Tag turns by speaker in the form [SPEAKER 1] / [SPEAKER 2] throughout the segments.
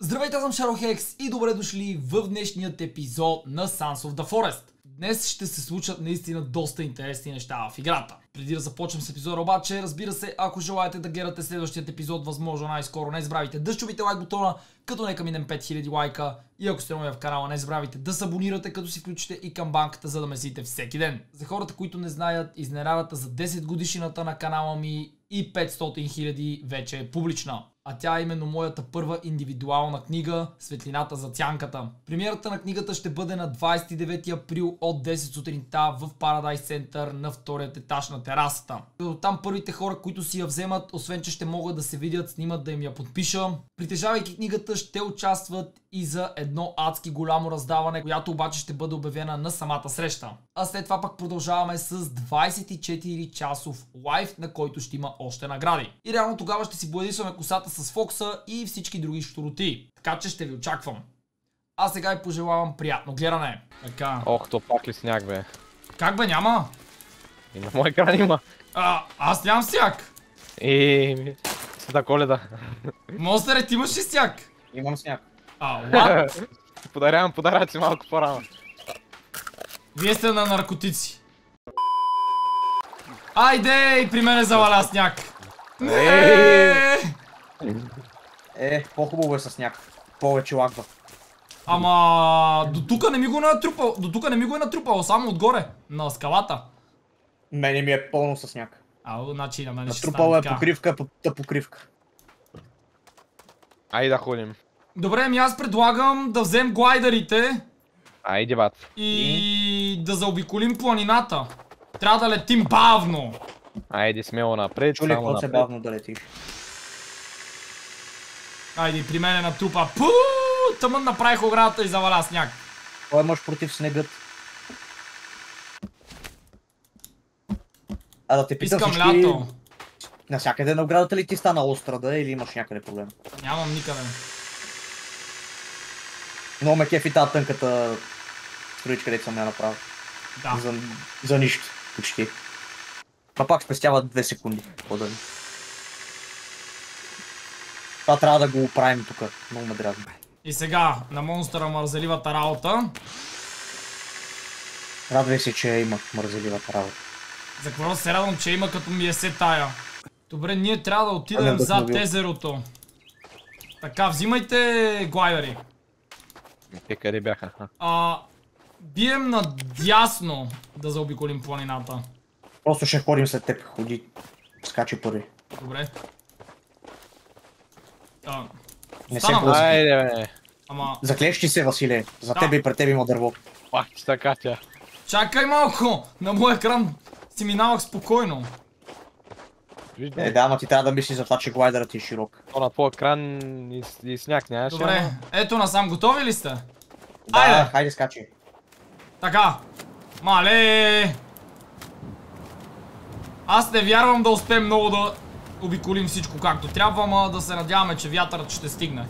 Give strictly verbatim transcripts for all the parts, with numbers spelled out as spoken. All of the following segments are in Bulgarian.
[SPEAKER 1] Здравейте, аз съм Шарохекс и добре дошли в днешният епизод на Sons of the Forest. Днес ще се случат наистина доста интересни неща в играта. Преди да започнем с епизода обаче, разбира се, ако желаете да гледате следващият епизод възможно най-скоро, не забравяйте да щупите лайк бутона, като нека минем пет хиляди лайка. И ако сте нови в канала, не забравяйте да се абонирате, като си включите и камбанката, за да ме следите всеки ден. За хората, които не знаят, изненадата за десет годишнината на канала ми и петстотин хиляди вече е публична. А тя е именно моята първа индивидуална книга "Светлината за цянката". Премиерата на книгата ще бъде на двадесет и девети април от десет сутринта в Paradise Center на вторият етаж на терасата. Там първите хора, които си я вземат, освен че ще могат да се видят, снимат да им я подпиша. Притежавайки книгата, ще участват и за едно адски голямо раздаване, която обаче ще бъде обявена на самата среща. А след това пак продължаваме с двадесет и четири часов лайв, на който ще има още награди. И реално тогава ще си боядисваме косата с Фокса и всички други щуроти. Така че ще ви очаквам. А сега и пожелавам приятно гледане. Така.
[SPEAKER 2] Ох, то пак ли сняг, бе?
[SPEAKER 1] Как бе, няма?
[SPEAKER 2] И на мой екран има.
[SPEAKER 1] А, аз нямам сняг.
[SPEAKER 2] Еее, Света Коледа.
[SPEAKER 1] Монстър, ти имаш ли сняг?
[SPEAKER 3] Имам сняг.
[SPEAKER 1] А, ла?
[SPEAKER 2] Подарявам подаръци малко по-рано.
[SPEAKER 1] Вие сте на наркотици. Айде, при мен е заваля сняг.
[SPEAKER 2] Еее!
[SPEAKER 3] Е, по-хубаво е със сняг. Повече лагва.
[SPEAKER 1] Ама до тук не ми го натрупал, до тук не ми го е натрупало, само отгоре, на скалата.
[SPEAKER 3] Мене ми е пълно със сняг.
[SPEAKER 1] А, значи на мен ще
[SPEAKER 3] Натрупало
[SPEAKER 1] стане
[SPEAKER 3] е
[SPEAKER 1] така.
[SPEAKER 3] покривка, та покривка.
[SPEAKER 2] Айде да ходим.
[SPEAKER 1] Добре, ми аз предлагам да взем глайдерите
[SPEAKER 2] Айде, бат.
[SPEAKER 1] и да заобиколим планината. Трябва да летим бавно.
[SPEAKER 2] Айде смело напред,
[SPEAKER 3] Чули,
[SPEAKER 2] само
[SPEAKER 3] какво се
[SPEAKER 2] напред.
[SPEAKER 3] бавно да летиш.
[SPEAKER 1] Айде, при мен е натрупа. Пу, тъмън направих оградата и заваля сняг.
[SPEAKER 3] Кой мъж против снегът? А да те питам
[SPEAKER 1] Искам
[SPEAKER 3] всички...
[SPEAKER 1] лято.
[SPEAKER 3] Насякъде на оградата ли ти стана остра, да, или имаш някъде проблем?
[SPEAKER 1] Нямам никъде.
[SPEAKER 3] Много ме кефи тази тънката строичка, където съм я направил.
[SPEAKER 1] Да.
[SPEAKER 3] За, за нищо, почти. А пак спестява две секунди. По-дали. Това трябва да го оправим тук. Много ме дразни.
[SPEAKER 1] И сега на монстъра мързеливата работа.
[SPEAKER 3] Радвай се, че има мързеливата работа.
[SPEAKER 1] За какво се радвам, че има, като ми е се тая. Добре, ние трябва да отидем
[SPEAKER 3] Ами,
[SPEAKER 1] зад
[SPEAKER 3] вдъхновил.
[SPEAKER 1] езерото. Така, взимайте глайдери.
[SPEAKER 2] Те къде бяха? А.
[SPEAKER 1] А, бием надясно да заобиколим планината.
[SPEAKER 3] Просто ще ходим след теб. Ходи. Скачи първи.
[SPEAKER 1] Добре. А,
[SPEAKER 3] Не се
[SPEAKER 1] остана,
[SPEAKER 3] плъзни.
[SPEAKER 2] Айде, бе.
[SPEAKER 1] ама
[SPEAKER 3] Заклещи се, Василе. За
[SPEAKER 1] Да.
[SPEAKER 3] тебе и пред тебе има дърво.
[SPEAKER 2] Пак ти така тя.
[SPEAKER 1] чакай малко! На моя екран си минавах спокойно.
[SPEAKER 2] Вижда,
[SPEAKER 3] Е, да, ама ти трябва да мислиш за това, че глайдерът ти е широк.
[SPEAKER 2] то на твой екран и, и сняг нямаш.
[SPEAKER 1] Добре,
[SPEAKER 2] ама-
[SPEAKER 1] ето насам, готови ли сте?
[SPEAKER 3] Да,
[SPEAKER 1] Айде!
[SPEAKER 3] хайде скачи.
[SPEAKER 1] Така. Мале! Аз не вярвам да успеем много да обиколим всичко както трябва, ама да се надяваме, че вятърът ще стигне.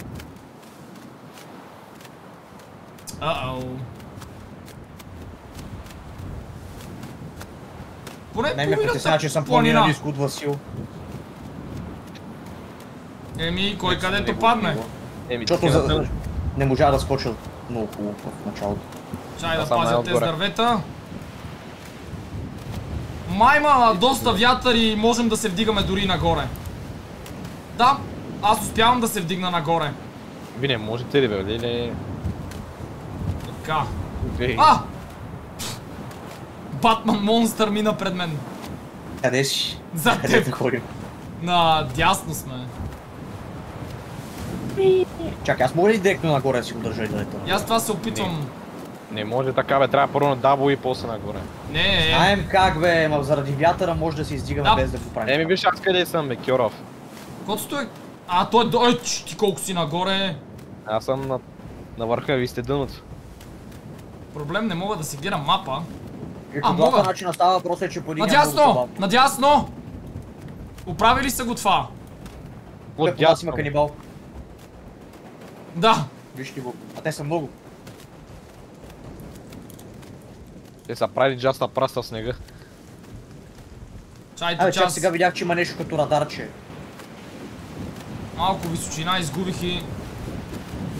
[SPEAKER 1] Uh-oh. Поне
[SPEAKER 3] Не ме притеснява, че съм
[SPEAKER 1] планина.
[SPEAKER 3] по-ниско от Васил.
[SPEAKER 1] Еми, кой
[SPEAKER 3] Не
[SPEAKER 1] където
[SPEAKER 3] го
[SPEAKER 1] падне.
[SPEAKER 3] било.
[SPEAKER 2] Еми,
[SPEAKER 3] Защото
[SPEAKER 2] ти
[SPEAKER 3] за...
[SPEAKER 2] за...
[SPEAKER 3] не можа да скоча много хубаво в началото.
[SPEAKER 1] Чай да
[SPEAKER 2] Аз съм
[SPEAKER 1] пазят тези
[SPEAKER 2] най-отгоре.
[SPEAKER 1] дървета. Майма, доста вятър и можем да се вдигаме дори нагоре. Да, аз успявам да се вдигна нагоре.
[SPEAKER 2] Ви не можете ли, бе, или...
[SPEAKER 1] Така.
[SPEAKER 2] Ей,
[SPEAKER 1] А! Батман монстър мина пред мен.
[SPEAKER 3] Къде си?
[SPEAKER 1] За
[SPEAKER 3] Къде
[SPEAKER 1] теб.
[SPEAKER 3] ходим?
[SPEAKER 1] Надясно сме.
[SPEAKER 3] Чакай, аз мога ли директно нагоре да си го държа и да лета?
[SPEAKER 1] И аз това се опитвам.
[SPEAKER 2] Не може така, бе, трябва първо на дабл и после нагоре.
[SPEAKER 1] Не, не, не.
[SPEAKER 3] Знаем как, бе, ма заради вятъра може да се издигаме
[SPEAKER 1] Да.
[SPEAKER 3] без да го правим.
[SPEAKER 2] Еми, виж аз къде съм, бе, Кьоров.
[SPEAKER 1] Котото е... А, той е... Ой, ч, ти колко си нагоре.
[SPEAKER 2] Аз съм на, на върха, ви сте дъното.
[SPEAKER 1] Проблем, не мога да си гледам мапа.
[SPEAKER 3] И
[SPEAKER 1] А,
[SPEAKER 3] по
[SPEAKER 1] мога.
[SPEAKER 3] двата начина става въпрос е, че по един
[SPEAKER 1] Надясно! Надясно! Оправили са го това.
[SPEAKER 2] От
[SPEAKER 3] От дясно.
[SPEAKER 2] дясно.
[SPEAKER 3] Има канибал.
[SPEAKER 1] Да.
[SPEAKER 3] Вижте го. А те са много.
[SPEAKER 2] Те са правили джаста праста в снега.
[SPEAKER 1] Чайте
[SPEAKER 3] Абе, чак
[SPEAKER 1] час.
[SPEAKER 3] сега видях, че има нещо като радарче.
[SPEAKER 1] Малко височина изгубих и...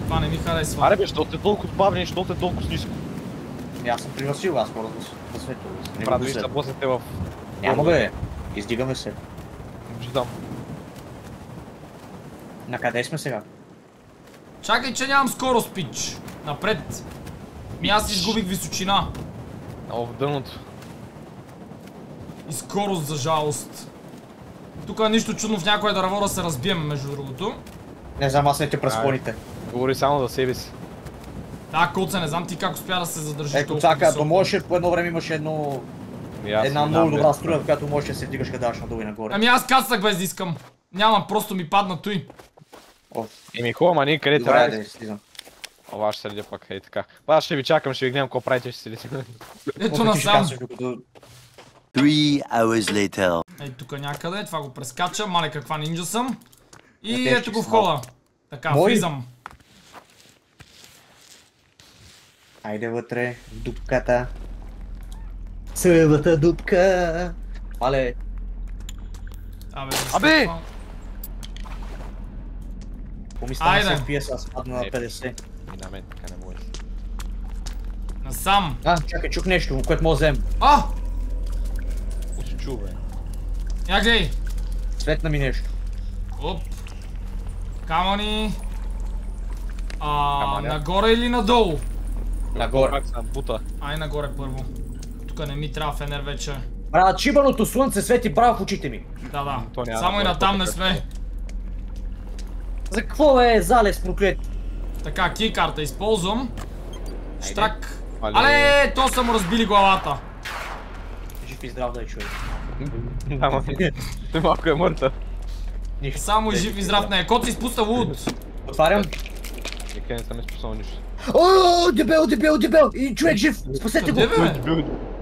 [SPEAKER 1] Това не ми харесва.
[SPEAKER 2] Аре бе, що те толкова бавни, що те толкова ниско?
[SPEAKER 3] И аз съм пригласил, аз мога да светло.
[SPEAKER 2] Брат, ви се блъснете в...
[SPEAKER 3] Няма бе, издигаме се.
[SPEAKER 2] Виждам.
[SPEAKER 3] На къде сме сега?
[SPEAKER 1] Чакай, че нямам скорост, пич. Напред. Ми аз изгубих височина.
[SPEAKER 2] О, в дъното.
[SPEAKER 1] И скорост, за жалост. Тук е нищо чудно в някоя дърво да се разбием, между другото.
[SPEAKER 3] Не знам, аз не те пресконите.
[SPEAKER 2] Говори само за себе си.
[SPEAKER 1] Да, Коце, не знам ти как успя да се задържиш
[SPEAKER 3] Ето,
[SPEAKER 1] толкова
[SPEAKER 3] чака,
[SPEAKER 1] високо.
[SPEAKER 3] то можеше, по едно време имаше едно...
[SPEAKER 2] И аз
[SPEAKER 3] Една
[SPEAKER 2] не
[SPEAKER 3] много
[SPEAKER 2] знам,
[SPEAKER 3] добра
[SPEAKER 2] бе.
[SPEAKER 3] струя, в която можеш да се вдигаш къде даш надолу и нагоре.
[SPEAKER 1] Ами аз кацах без да искам. Няма, просто ми падна той.
[SPEAKER 3] О,
[SPEAKER 2] Еми хубаво, ма ние къде
[SPEAKER 3] добре,
[SPEAKER 2] трябва
[SPEAKER 3] да слизам.
[SPEAKER 2] О, аз ще седя пак, ей така. Аз ще ви чакам, ще ви гледам какво правите, ще седите.
[SPEAKER 1] Ето
[SPEAKER 3] Може ти ще
[SPEAKER 1] насам.
[SPEAKER 3] казваш, докато...
[SPEAKER 4] Three hours later.
[SPEAKER 1] Ей тук някъде, това го прескача, мале каква нинджа съм. И
[SPEAKER 3] Тежки
[SPEAKER 1] ето го
[SPEAKER 3] са.
[SPEAKER 1] входа. Така,
[SPEAKER 3] Мой.
[SPEAKER 1] влизам.
[SPEAKER 3] Айде вътре, в дупката. Сървата дупка. Мале,
[SPEAKER 1] Абе,
[SPEAKER 2] Абе!
[SPEAKER 3] помисля
[SPEAKER 1] Айде.
[SPEAKER 3] на Еф Пи Ес, аз падна на
[SPEAKER 2] Е.
[SPEAKER 3] петдесет.
[SPEAKER 2] И на мен така не може.
[SPEAKER 1] насам.
[SPEAKER 3] А, чакай, чух нещо, което мога да вземем.
[SPEAKER 1] А!
[SPEAKER 2] Какво си чул, бе?
[SPEAKER 1] Я гледай.
[SPEAKER 3] Светна ми нещо.
[SPEAKER 1] Оп. Камъни. А,
[SPEAKER 2] Камъня.
[SPEAKER 1] нагоре или надолу?
[SPEAKER 3] Нагоре.
[SPEAKER 2] Пак съм бута.
[SPEAKER 1] Ай, нагоре първо. Тук не ми трябва фенер вече.
[SPEAKER 3] Брат, чибаното слънце свети право в очите ми.
[SPEAKER 1] Да, да.
[SPEAKER 2] То няма
[SPEAKER 1] Само и
[SPEAKER 2] нагоре,
[SPEAKER 1] натам
[SPEAKER 2] то
[SPEAKER 1] не
[SPEAKER 2] така.
[SPEAKER 1] сме.
[SPEAKER 3] За какво е залез проклет?
[SPEAKER 1] Така, кейкарта използвам. Штрак.
[SPEAKER 2] Але.
[SPEAKER 1] Але, то са му разбили главата.
[SPEAKER 3] Жив и здрав да е човек.
[SPEAKER 2] Да, ма. Той малко е мъртъв.
[SPEAKER 3] Нищо.
[SPEAKER 1] Само и жив и здрав не е. Кот си изпуста луд.
[SPEAKER 3] Отварям.
[SPEAKER 2] Никъде не съм изписал нищо.
[SPEAKER 3] О, дебел, дебел, дебел! И човек жив! Спасете го!
[SPEAKER 1] Къде бе?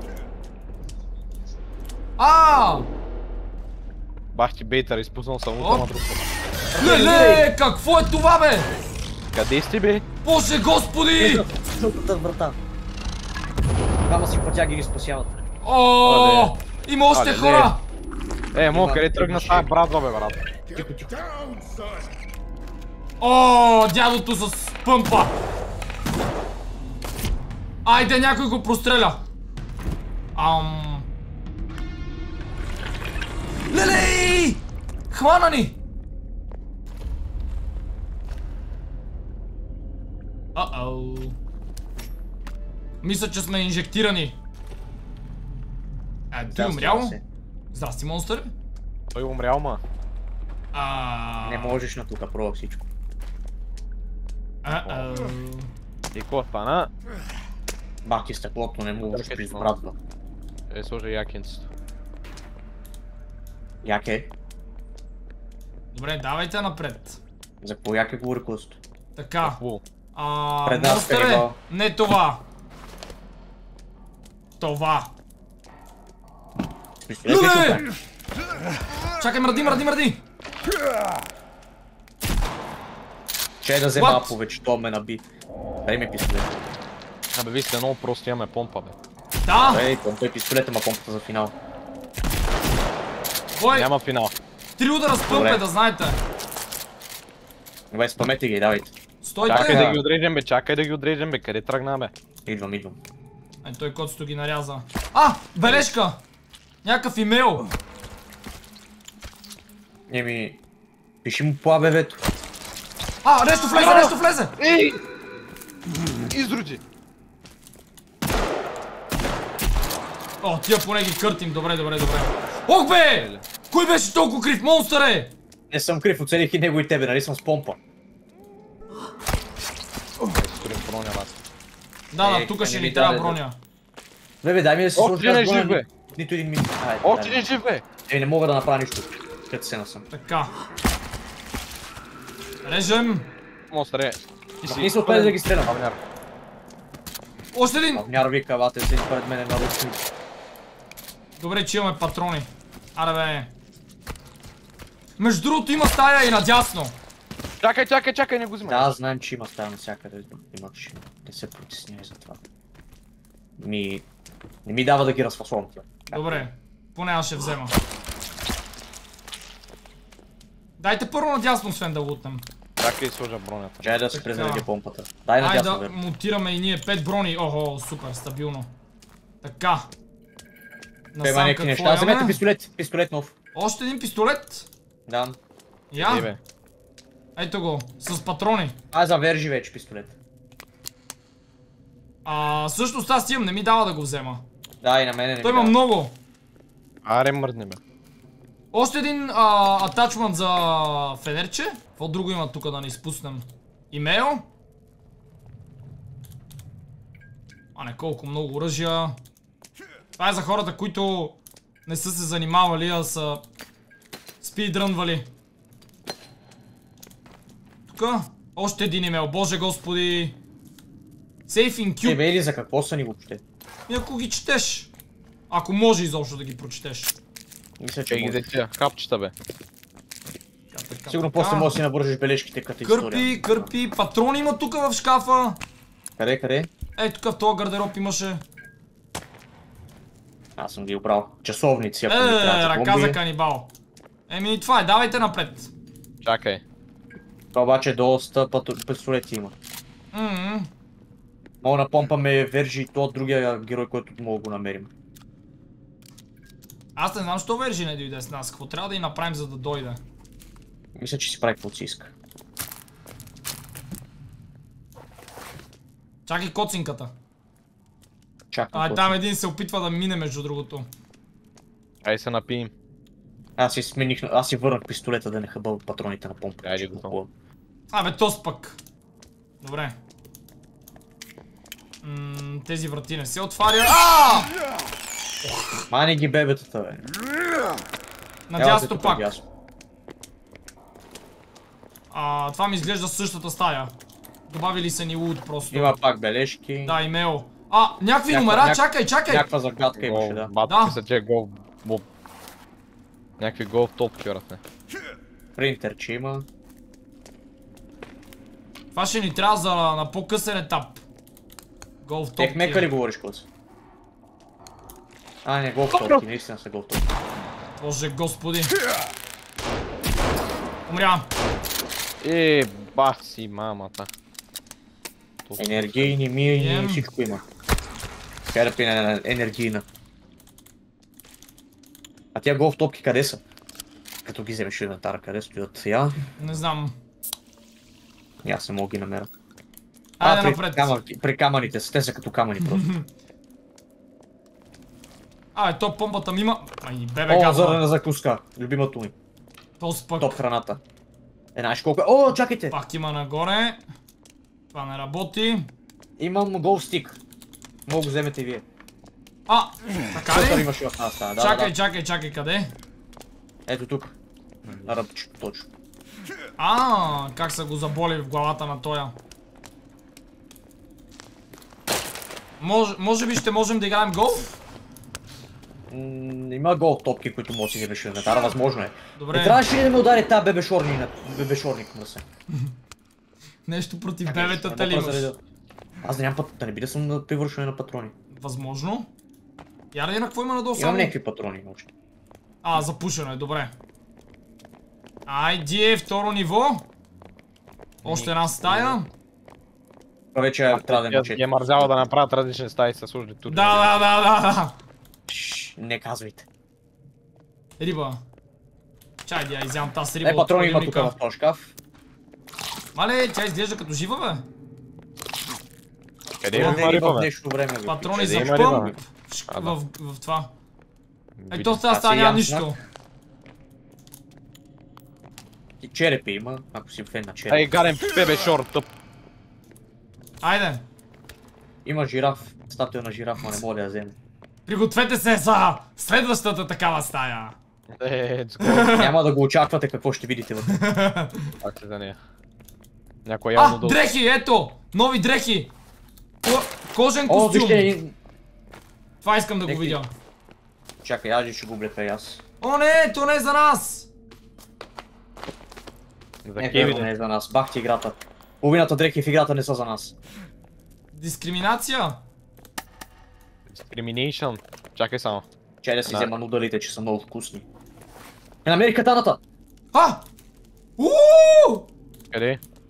[SPEAKER 1] А!
[SPEAKER 2] Бах ти бейтър, изпуснал съм
[SPEAKER 1] Оп.
[SPEAKER 2] лута на друг път.
[SPEAKER 1] Леле, какво е това бе?
[SPEAKER 2] Къде сте, бе?
[SPEAKER 1] Боже господи!
[SPEAKER 3] Жълтата врата. Двама си пътяги ги спасяват.
[SPEAKER 1] О! Има още
[SPEAKER 2] Але,
[SPEAKER 1] хора!
[SPEAKER 2] Е, мога,
[SPEAKER 3] Има
[SPEAKER 2] къде тръгна
[SPEAKER 3] тръгнаше.
[SPEAKER 2] тази брадва, бе, брат?
[SPEAKER 3] Тихо, тихо.
[SPEAKER 1] О, дядото с пъмпа! Айде, някой го простреля! Ам... Леле! Хвана ни! А-ау... Мисля, че сме инжектирани. А, той умрял? Здрасти, монстър.
[SPEAKER 2] Той умрял, ма.
[SPEAKER 1] А...
[SPEAKER 3] Не можеш на тука, пробва всичко.
[SPEAKER 1] А-ау...
[SPEAKER 2] И какво стана?
[SPEAKER 3] Бах ти стъклото, не му
[SPEAKER 2] Чакай,
[SPEAKER 3] призбратва.
[SPEAKER 2] Е, сложи якинцето.
[SPEAKER 3] Як е?
[SPEAKER 1] Добре, давайте напред.
[SPEAKER 3] За какво як е говори косто?
[SPEAKER 1] Така.
[SPEAKER 2] Какво?
[SPEAKER 1] А,
[SPEAKER 3] Пред нас
[SPEAKER 1] монстъре,
[SPEAKER 3] канибал.
[SPEAKER 1] не това. Това.
[SPEAKER 3] Смисъл, е
[SPEAKER 1] Леле!
[SPEAKER 3] тук.
[SPEAKER 1] Чакай, мради, мради, мради.
[SPEAKER 3] Ще е да взема
[SPEAKER 1] What?
[SPEAKER 3] апове, че то ме наби. Дай ми пистолет.
[SPEAKER 2] Абе, вие сте много просто, имаме помпа, бе.
[SPEAKER 1] Да,
[SPEAKER 3] Ей, той пистолет, ама помпата за финал.
[SPEAKER 1] бой,
[SPEAKER 2] Няма финал.
[SPEAKER 1] три удара с пъмпе,
[SPEAKER 3] Добре.
[SPEAKER 1] да знаете.
[SPEAKER 3] Добре, спамете ги, давайте.
[SPEAKER 2] Чакай
[SPEAKER 1] Стойте.
[SPEAKER 2] да ги отрежем, бе, чакай да ги отрежем, бе. Къде тръгна, бе?
[SPEAKER 3] Идвам, идвам.
[SPEAKER 1] Ай, той котсто ги наряза. А, бележка. Някакъв имейл.
[SPEAKER 3] Еми... Пиши му по абевето.
[SPEAKER 1] А, нещо влезе, нещо влезе.
[SPEAKER 2] Ей! Изруди!
[SPEAKER 1] О, тия поне ги къртим, добре, добре, добре. Ох бе! Кой беше толкова крив, монстъре?
[SPEAKER 3] Не съм крив, оцелих и него и тебе, нали съм с помпа.
[SPEAKER 2] Сторим броня, брат.
[SPEAKER 1] Да, да,
[SPEAKER 3] Е,
[SPEAKER 1] тук ще
[SPEAKER 3] не
[SPEAKER 1] ни
[SPEAKER 3] ми
[SPEAKER 1] трябва
[SPEAKER 3] даде,
[SPEAKER 1] броня.
[SPEAKER 3] Бе, бе, дай ми да си
[SPEAKER 2] Още
[SPEAKER 3] сложи
[SPEAKER 2] един е
[SPEAKER 3] аз
[SPEAKER 2] жив,
[SPEAKER 3] броня.
[SPEAKER 2] бе.
[SPEAKER 3] Нито един ми... Айде,
[SPEAKER 2] Още
[SPEAKER 3] дай.
[SPEAKER 2] един жив, бе!
[SPEAKER 3] Е, не мога да направя нищо. Като се насъм.
[SPEAKER 1] Така. Режем.
[SPEAKER 2] Монстър е. Ти
[SPEAKER 3] Махни се отпеде да ги стрелям.
[SPEAKER 2] Павняр.
[SPEAKER 1] Още един.
[SPEAKER 3] Павняр вика, вате, седи пред мене на ручни.
[SPEAKER 1] Добре, че имаме патрони. Аре бе. Между другото има стая и надясно.
[SPEAKER 2] Чакай, чакай, чакай, не го взимай.
[SPEAKER 3] Да, знаем, че има стая навсякъде. Имаш. Не се притеснявай за това. Ми... Не ми дава да ги разфасовам тя.
[SPEAKER 1] Добре, поне аз ще взема. Дайте първо надясно, освен да лутнем.
[SPEAKER 2] Чакай и сложа бронята.
[SPEAKER 3] Чай да се
[SPEAKER 1] Така.
[SPEAKER 3] презареди помпата. Дай
[SPEAKER 1] Айде
[SPEAKER 3] надясно,
[SPEAKER 1] да
[SPEAKER 3] Вер.
[SPEAKER 1] мутираме и ние пет брони. Охо, супер, стабилно. Така.
[SPEAKER 3] Той има
[SPEAKER 1] Насам
[SPEAKER 3] някакви
[SPEAKER 1] какво
[SPEAKER 3] неща. Вземете
[SPEAKER 1] имаме?
[SPEAKER 3] пистолет. Пистолет нов.
[SPEAKER 1] Още един пистолет.
[SPEAKER 3] Да.
[SPEAKER 2] Е,
[SPEAKER 1] Я.
[SPEAKER 2] бе.
[SPEAKER 1] Ето го, с патрони.
[SPEAKER 3] Ай, завержи вече пистолет.
[SPEAKER 1] А, всъщност аз имам, не ми дава да го взема.
[SPEAKER 3] Да, и на мене не
[SPEAKER 1] Той
[SPEAKER 3] ми
[SPEAKER 1] има
[SPEAKER 3] дава.
[SPEAKER 1] много.
[SPEAKER 2] Аре, мръдне, бе.
[SPEAKER 1] Още един а, атачмент за фенерче. Какво друго има тук да не изпуснем? Имейл. А не, колко много оръжия. Това е за хората, които не са се занимавали, а са спидрънвали. Тук още един имейл, боже господи. Safe in
[SPEAKER 3] Те
[SPEAKER 1] Cube.
[SPEAKER 3] бе, или за какво са ни въобще?
[SPEAKER 1] И ако ги четеш. Ако може изобщо да ги прочетеш.
[SPEAKER 3] Мисля,
[SPEAKER 2] Че
[SPEAKER 3] че
[SPEAKER 2] ги
[SPEAKER 3] може.
[SPEAKER 2] детя. Капчета, бе.
[SPEAKER 1] Така, така,
[SPEAKER 3] Сигурно
[SPEAKER 1] така.
[SPEAKER 3] после можеш да си набържиш бележките като история.
[SPEAKER 1] Кърпи, кърпи, патрони има тук в шкафа.
[SPEAKER 3] Къде, къде?
[SPEAKER 1] Ей, тук в този гардероб имаше.
[SPEAKER 3] Аз съм ги обрал. Часовници,
[SPEAKER 1] Е,
[SPEAKER 3] ако ми трябва за
[SPEAKER 1] ръка за
[SPEAKER 3] бомби.
[SPEAKER 1] канибал. Еми, това е, давайте напред.
[SPEAKER 2] Чакай.
[SPEAKER 3] Това обаче доста пато- пистолети има.
[SPEAKER 1] Ммм,
[SPEAKER 3] Мога да помпаме Вержи и то от другия герой, който мога да го намерим.
[SPEAKER 1] аз не знам, що Вержи не дойде с нас. Какво трябва да и направим, за да дойде?
[SPEAKER 3] Мисля, че си прави каквото си иска.
[SPEAKER 1] Чакай коцинката.
[SPEAKER 3] Чакам.
[SPEAKER 1] А,
[SPEAKER 3] точно.
[SPEAKER 1] там един се опитва да мине между другото.
[SPEAKER 2] Ай се напием.
[SPEAKER 3] Аз си смених, аз си върнах пистолета да не хъбал патроните на помпата.
[SPEAKER 2] Айде,
[SPEAKER 3] че
[SPEAKER 2] готово.
[SPEAKER 3] хубаво.
[SPEAKER 1] Абе, тос пък. Добре. М, тези врати не се отваря. А!
[SPEAKER 3] Мани ги бебетата, бе.
[SPEAKER 1] Надясно пак.
[SPEAKER 3] Надясно.
[SPEAKER 1] А, това ми изглежда същата стая. Добавили са ни лут просто.
[SPEAKER 3] Има пак бележки.
[SPEAKER 1] Да, имейл. А, някакви
[SPEAKER 3] Някаква-
[SPEAKER 1] номера,
[SPEAKER 3] няк-
[SPEAKER 1] чакай, чакай!
[SPEAKER 3] Някаква загадка имаше, да.
[SPEAKER 1] Да.
[SPEAKER 2] Батки са тия гол... боб. Някакви гол топки, брате.
[SPEAKER 3] Принтерче има.
[SPEAKER 1] Това ще ни трябва за на по-късен етап. Гол в
[SPEAKER 3] Тех
[SPEAKER 1] топки.
[SPEAKER 3] мека ли говориш, Коц? А, не, гол в топки, наистина са гол в топки.
[SPEAKER 1] Боже господи. Умря.
[SPEAKER 2] Е, бах си мамата.
[SPEAKER 3] Енергийни, мирни,
[SPEAKER 1] Ем.
[SPEAKER 3] всичко има. Керпи на енергийна. А тия гол в топки къде са? Като ги вземеш в инвентара, къде стоят? Я?
[SPEAKER 1] Не знам.
[SPEAKER 3] И аз не мога ги намеря.
[SPEAKER 1] Айде
[SPEAKER 3] при,
[SPEAKER 1] напред.
[SPEAKER 3] кама, при камъните са, те са като камъни просто.
[SPEAKER 1] Абе, то помпата ми има... Ай, бебе
[SPEAKER 3] О,
[SPEAKER 1] казва.
[SPEAKER 3] зърнена закуска, любимото ми.
[SPEAKER 1] Тос пък.
[SPEAKER 3] Топ храната. Е, знаеш колко е? О, чакайте!
[SPEAKER 1] Пак има нагоре. Това не работи.
[SPEAKER 3] Имам гол стик. Мога го вземете и вие.
[SPEAKER 1] А, така
[SPEAKER 3] Супер
[SPEAKER 1] ли?
[SPEAKER 3] имаше в нас, да, да,
[SPEAKER 1] Чакай,
[SPEAKER 3] да.
[SPEAKER 1] чакай, чакай, къде?
[SPEAKER 3] Ето тук. На ръбчето, точно.
[SPEAKER 1] А, как са го заболи в главата на тоя. Може, може би ще можем да играем голф?
[SPEAKER 3] М, Има гол топки, които може да си вземеш в инвентара, възможно е.
[SPEAKER 1] Добре.
[SPEAKER 3] Не трябваше ли да ме удари тази бебешорни на бебешорник на се?
[SPEAKER 1] Нещо против
[SPEAKER 3] Чакай,
[SPEAKER 1] бебетата
[SPEAKER 3] ще
[SPEAKER 1] ли имаш?
[SPEAKER 3] заредя. Аз да нямам път, да не би да съм на привършване на патрони.
[SPEAKER 1] Възможно. Яре, на какво има надолу
[SPEAKER 3] Имам
[SPEAKER 1] само?
[SPEAKER 3] някакви патрони още.
[SPEAKER 1] А, запушено е, добре. Айде, второ ниво. Още една стая.
[SPEAKER 3] Това вече е- трябва да е
[SPEAKER 2] Я,
[SPEAKER 3] мачете.
[SPEAKER 2] я мързява да направят различни стаи с служили тури.
[SPEAKER 1] Да, да, да, да, да.
[SPEAKER 3] Шш, не казвайте.
[SPEAKER 1] Риба. Чай, да я изям тази риба
[SPEAKER 3] Е,
[SPEAKER 1] от
[SPEAKER 3] патрони има тук
[SPEAKER 1] хладилника.
[SPEAKER 3] в този шкаф.
[SPEAKER 1] Мале, тя изглежда като жива, бе.
[SPEAKER 2] Къде
[SPEAKER 3] Това
[SPEAKER 2] има
[SPEAKER 3] не е
[SPEAKER 2] риба,
[SPEAKER 3] в
[SPEAKER 2] бе?
[SPEAKER 3] днешно време, бе.
[SPEAKER 1] Патрони
[SPEAKER 2] Къде
[SPEAKER 1] за
[SPEAKER 2] има риба,
[SPEAKER 1] пъмп.
[SPEAKER 2] бе?
[SPEAKER 1] В,
[SPEAKER 2] А, да.
[SPEAKER 1] в, в това. Е,
[SPEAKER 2] Види.
[SPEAKER 1] то сега
[SPEAKER 3] Аз
[SPEAKER 1] става
[SPEAKER 3] и
[SPEAKER 1] няма
[SPEAKER 3] аз
[SPEAKER 1] нищо.
[SPEAKER 3] И черепи има, ако си фен на череп.
[SPEAKER 2] Ей, гарен бебе шорт, тъп.
[SPEAKER 1] Айде.
[SPEAKER 3] Има жираф, статуя на жираф, но не мога да я вземе.
[SPEAKER 1] Пригответе се за следващата такава стая.
[SPEAKER 2] Е, let's
[SPEAKER 3] Няма да го очаквате какво ще видите вътре.
[SPEAKER 2] Пак се за нея. Някой явно
[SPEAKER 1] А,
[SPEAKER 2] да...
[SPEAKER 1] дрехи, ето! Нови дрехи! Ко- Кожен
[SPEAKER 3] О,
[SPEAKER 1] костюм!
[SPEAKER 3] вижте един...
[SPEAKER 1] Това искам да го
[SPEAKER 3] Дрехи.
[SPEAKER 1] видя.
[SPEAKER 3] Чакай, аз ще го облека и аз.
[SPEAKER 1] О, не, то не е за нас!
[SPEAKER 2] За
[SPEAKER 3] Не,
[SPEAKER 2] кеви,
[SPEAKER 3] верно, не е за нас. Бах ти играта. Половината дрехи в играта не са за нас.
[SPEAKER 1] Дискриминация?
[SPEAKER 2] Discrimination. Чакай само.
[SPEAKER 3] Чай да си
[SPEAKER 2] Да.
[SPEAKER 3] взема нудалите, че са много вкусни. Е, намери катаната!
[SPEAKER 1] А! Ууу!
[SPEAKER 2] Къде?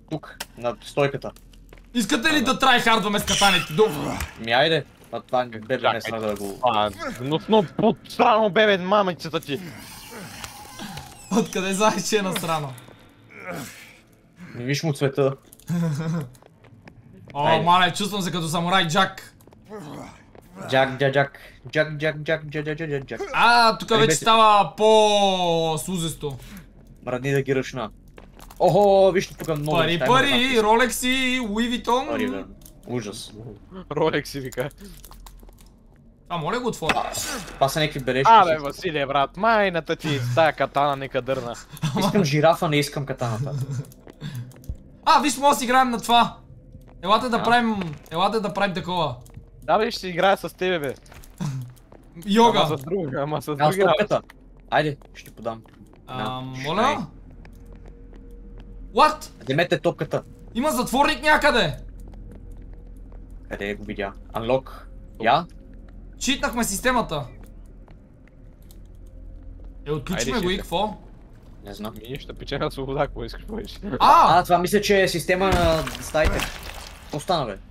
[SPEAKER 3] Тук, на стойката.
[SPEAKER 1] Искате ли да трайхардваме с катаните? До...
[SPEAKER 3] Ми айде. А това бебе не сна да го...
[SPEAKER 2] А, гнусно подсрано бебе, мамицата ти.
[SPEAKER 1] Откъде знаеш, че е насрано?
[SPEAKER 3] Не виж му цвета.
[SPEAKER 1] О,
[SPEAKER 3] Айде.
[SPEAKER 1] мале, чувствам се като самурай Джак.
[SPEAKER 3] Джак, джак, джак. Джак, джак, джак, джак, джак, джак, джак.
[SPEAKER 1] А, тук вече става по-сузесто.
[SPEAKER 3] Мръдни да ги ръчна. Охо, вижте тук много
[SPEAKER 1] Пари,
[SPEAKER 3] неща има
[SPEAKER 1] пари,
[SPEAKER 3] надпис.
[SPEAKER 1] Ролекси, Луи Витон.
[SPEAKER 3] Пари, бе. Ужас.
[SPEAKER 2] Ролекс си вика.
[SPEAKER 1] А, моля го отворя.
[SPEAKER 3] Това са някакви бележки.
[SPEAKER 2] Абе, Василия, брат, майната ти с тая катана нека дърна.
[SPEAKER 3] Искам жирафа, не искам катаната.
[SPEAKER 1] А, виж, може да си играем на това. Елате да правим, елате да правим такова.
[SPEAKER 2] Да бе, ще си играя с тебе, бе.
[SPEAKER 1] Йога.
[SPEAKER 2] Ама с друга, ама с
[SPEAKER 3] Аз
[SPEAKER 2] други работи.
[SPEAKER 3] топката. Айде, ще подам.
[SPEAKER 1] А,
[SPEAKER 3] На,
[SPEAKER 1] моля? What?
[SPEAKER 3] Вземете топката.
[SPEAKER 1] Има затворник някъде.
[SPEAKER 3] Къде го видя? Unlock. Я?
[SPEAKER 1] Читнахме системата. Е, отключиме
[SPEAKER 2] Айде,
[SPEAKER 1] го и
[SPEAKER 2] шефе.
[SPEAKER 1] какво?
[SPEAKER 3] Не знам.
[SPEAKER 2] Ми, ще печеля свобода, какво искаш повече.
[SPEAKER 1] А!
[SPEAKER 3] А, това мисля, че е система на стаите. Остана, бе.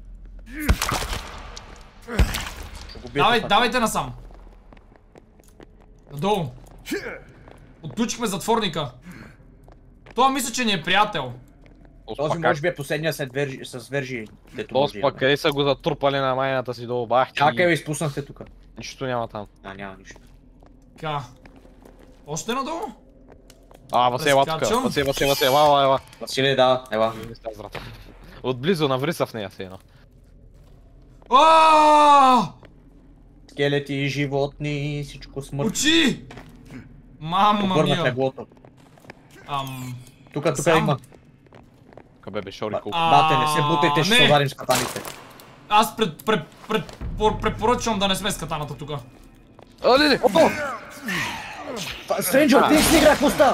[SPEAKER 3] Ще го бия
[SPEAKER 1] Давай,
[SPEAKER 3] това.
[SPEAKER 1] давайте насам. Надолу. Отключихме затворника. Това мисля, че ни е приятел.
[SPEAKER 3] Този може би е последния след вержи, с вержи, дето
[SPEAKER 2] Този
[SPEAKER 3] може
[SPEAKER 2] пък
[SPEAKER 3] да.
[SPEAKER 2] къде са го затрупали на майната си долу, бах ти.
[SPEAKER 3] Чакай, бе, изпуснахте тука.
[SPEAKER 2] Нищо няма там.
[SPEAKER 3] А, няма нищо.
[SPEAKER 1] Така. Още надолу?
[SPEAKER 2] А, Васе, ела тука.
[SPEAKER 1] Прескачам.
[SPEAKER 2] Васе, Васе, Васе, ела, ела, ела.
[SPEAKER 3] Василий, да, ела.
[SPEAKER 2] Не става зрата. Отблизо навриса в нея се едно.
[SPEAKER 1] Аааа!
[SPEAKER 3] Скелети, животни, всичко смърт.
[SPEAKER 1] Очи! Мама
[SPEAKER 3] Обърнах
[SPEAKER 1] мия.
[SPEAKER 3] леглото.
[SPEAKER 1] Ам...
[SPEAKER 3] Тука, тука
[SPEAKER 1] Сам.
[SPEAKER 3] има.
[SPEAKER 2] Тука бебе, шори колко.
[SPEAKER 1] А,
[SPEAKER 3] Бате, не се бутайте, ще
[SPEAKER 1] не.
[SPEAKER 3] се ударим с катаните.
[SPEAKER 1] Аз пред, пред, пред, пор- препоръчвам да не сме с катаната тука.
[SPEAKER 2] А, не, не, опо!
[SPEAKER 3] Стренджър, ти си играй в уста!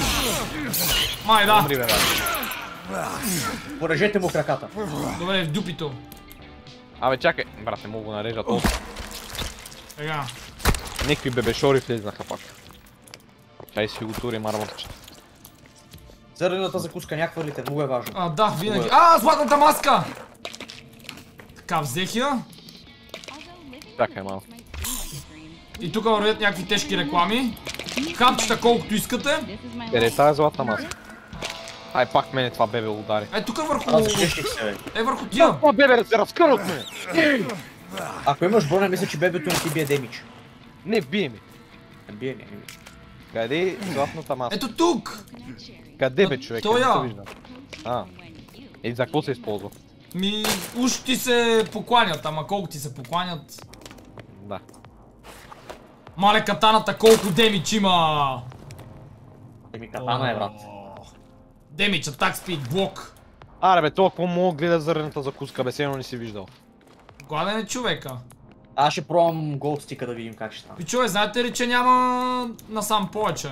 [SPEAKER 1] Май да.
[SPEAKER 2] Умри, бе, брат.
[SPEAKER 3] Порежете му краката.
[SPEAKER 1] Добре, в дупито.
[SPEAKER 2] Абе, чакай, брат, не мога го нарежат. О,
[SPEAKER 1] Сега.
[SPEAKER 2] някакви бебешори влезнаха пак. Чай си го тури мармотчета.
[SPEAKER 3] Зърнената закуска, някаква ли те, много е важно.
[SPEAKER 1] А, да, винаги. А, златната маска! Така, взех я.
[SPEAKER 2] Чакай малко.
[SPEAKER 1] И тук вървят някакви тежки реклами. Хапчета колкото искате.
[SPEAKER 2] Къде е тази златна маска? Ай, пак мене това бебе удари.
[SPEAKER 1] Е, тук върху...
[SPEAKER 3] Аз закрещих се, бе.
[SPEAKER 1] Е, върху тия.
[SPEAKER 2] Това бебе да се разкъра от мене!
[SPEAKER 3] Ако имаш броня, мисля, че бебето не ти бие демидж.
[SPEAKER 2] Не, бие ми.
[SPEAKER 3] Не бие, не, не бие.
[SPEAKER 2] Къде е златната маска?
[SPEAKER 1] Ето тук!
[SPEAKER 2] Къде бе, човек?
[SPEAKER 1] то
[SPEAKER 2] Не
[SPEAKER 1] я.
[SPEAKER 2] се вижда. А. И за какво се използва?
[SPEAKER 1] Ми, уж ти се покланят, ама колко ти се покланят.
[SPEAKER 2] Да.
[SPEAKER 1] Мале, катаната колко демидж има!
[SPEAKER 3] Еми, катана е, брат.
[SPEAKER 1] Демидж, атак, спид, блок.
[SPEAKER 2] Аре бе, толкова мога гледа зърната закуска, бе, сено не си виждал.
[SPEAKER 1] Гладен е човека.
[SPEAKER 3] Аз ще пробвам голд стика да видим как ще стане.
[SPEAKER 1] И човек, знаете ли, че няма насам повече?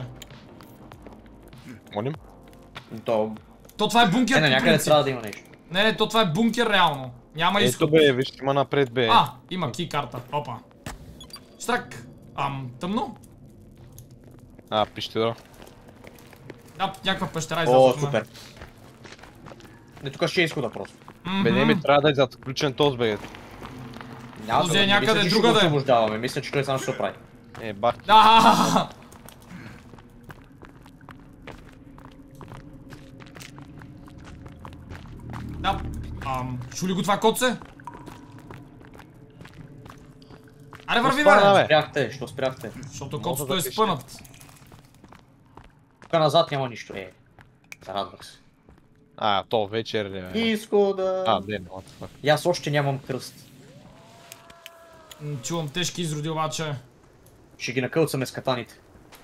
[SPEAKER 2] Молим?
[SPEAKER 3] То...
[SPEAKER 1] То това е бункер
[SPEAKER 3] Е, на
[SPEAKER 1] по
[SPEAKER 3] някъде
[SPEAKER 1] принцип.
[SPEAKER 3] трябва да има нещо.
[SPEAKER 1] Не, не, то това е бункер реално. Няма
[SPEAKER 2] Ето
[SPEAKER 1] изход.
[SPEAKER 2] бе, виж, има напред бе.
[SPEAKER 1] А, има ки карта. Опа. Штрак. Ам, тъмно?
[SPEAKER 2] А, пищера.
[SPEAKER 1] Да, някаква пещера
[SPEAKER 3] О,
[SPEAKER 1] излязохме.
[SPEAKER 3] супер. Не, тук ще е изхода просто.
[SPEAKER 2] Бе, не ми трябва да е заключен този бе.
[SPEAKER 3] Няма
[SPEAKER 1] Този е
[SPEAKER 3] да- не
[SPEAKER 1] някъде
[SPEAKER 3] мисля, че ще
[SPEAKER 1] другаде.
[SPEAKER 3] го освобождаваме. Мисля, че той само ще се оправи.
[SPEAKER 2] Е, бах.
[SPEAKER 1] Да. Да. Ам, чули го това котце? Аре, върви,
[SPEAKER 2] Остана,
[SPEAKER 1] бе!
[SPEAKER 2] бе.
[SPEAKER 3] Спряхте, що спряхте?
[SPEAKER 1] Защото
[SPEAKER 2] Може
[SPEAKER 1] котцето
[SPEAKER 2] да
[SPEAKER 1] е
[SPEAKER 2] пише.
[SPEAKER 1] спънат.
[SPEAKER 3] Тук назад няма нищо. Е, зарадвах се.
[SPEAKER 2] А, то вечер ли бе?
[SPEAKER 3] Изхода.
[SPEAKER 2] А, не, what the fuck.
[SPEAKER 3] И аз още нямам кръст.
[SPEAKER 1] М, Чувам тежки изроди обаче.
[SPEAKER 3] Ще ги накълцаме с катаните.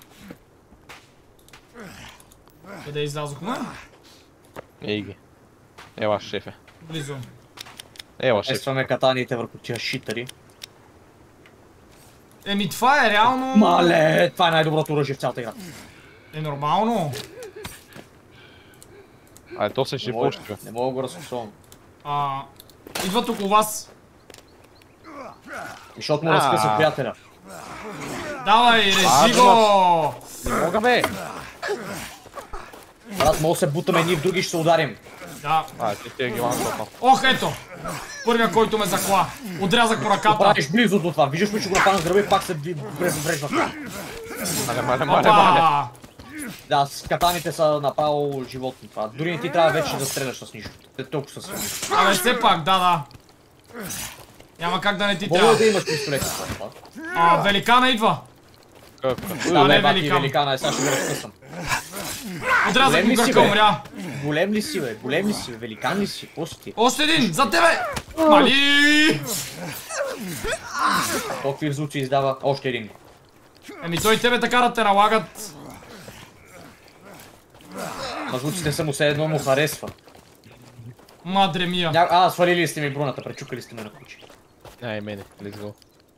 [SPEAKER 1] Къде излязохме?
[SPEAKER 2] Ей ги. Ела, шефе.
[SPEAKER 1] Близо.
[SPEAKER 2] Ела, шефе.
[SPEAKER 3] Естваме катаните върху тия шитари.
[SPEAKER 1] Еми, това е реално...
[SPEAKER 3] Мале, това е най-доброто оръжие в цялата игра.
[SPEAKER 1] Е нормално.
[SPEAKER 2] А, то се
[SPEAKER 3] Не
[SPEAKER 2] ще
[SPEAKER 3] мога,
[SPEAKER 2] почва.
[SPEAKER 3] не мога да го разкусвам.
[SPEAKER 1] А... Идват около вас.
[SPEAKER 3] Защото му разкъсах приятеля.
[SPEAKER 1] Давай, режи
[SPEAKER 2] А,
[SPEAKER 1] го!
[SPEAKER 2] Не мога бе!
[SPEAKER 3] Брат, мога да се бутаме ние в други, ще се ударим.
[SPEAKER 1] Да.
[SPEAKER 2] А, ти ти е ги ланкопа.
[SPEAKER 1] Ох, ето! Първия, който ме закла. Отрязах по ръката.
[SPEAKER 3] Правиш близо до това. Виждаш ми, че го нападна с гърба и пак се врежда.
[SPEAKER 2] Мале, мале, мале, мале.
[SPEAKER 1] Опа!
[SPEAKER 3] Да, с катаните са направо животни това. Дори не ти трябва вече да стреляш с нищо. Те толкова са силни.
[SPEAKER 1] Абе, все пак, да, да. Няма как да не ти
[SPEAKER 3] Мога
[SPEAKER 1] трябва.
[SPEAKER 3] да имаш пистолет с това.
[SPEAKER 1] А, великана идва.
[SPEAKER 2] Какъв?
[SPEAKER 1] Да, не е
[SPEAKER 3] Бати
[SPEAKER 1] великан.
[SPEAKER 3] великана е, сега ще го разкъсам.
[SPEAKER 1] Отрязах
[SPEAKER 3] Голем
[SPEAKER 1] му
[SPEAKER 3] ли си,
[SPEAKER 1] кръка,
[SPEAKER 3] бе?
[SPEAKER 1] умря.
[SPEAKER 3] Голем ли си, бе? Голем ли си, бе? Великан ли си? Какво си ти?
[SPEAKER 1] Още един, за тебе! Мали!
[SPEAKER 3] Толкова звуци издава. Още един.
[SPEAKER 1] Еми той тебе така да те налагат.
[SPEAKER 3] Ма звуците са му все едно му харесва.
[SPEAKER 1] Мадре мия.
[SPEAKER 3] Ня... А, свалили сте ми бруната, пречукали сте ме на куче.
[SPEAKER 2] Ай, мене, let's go.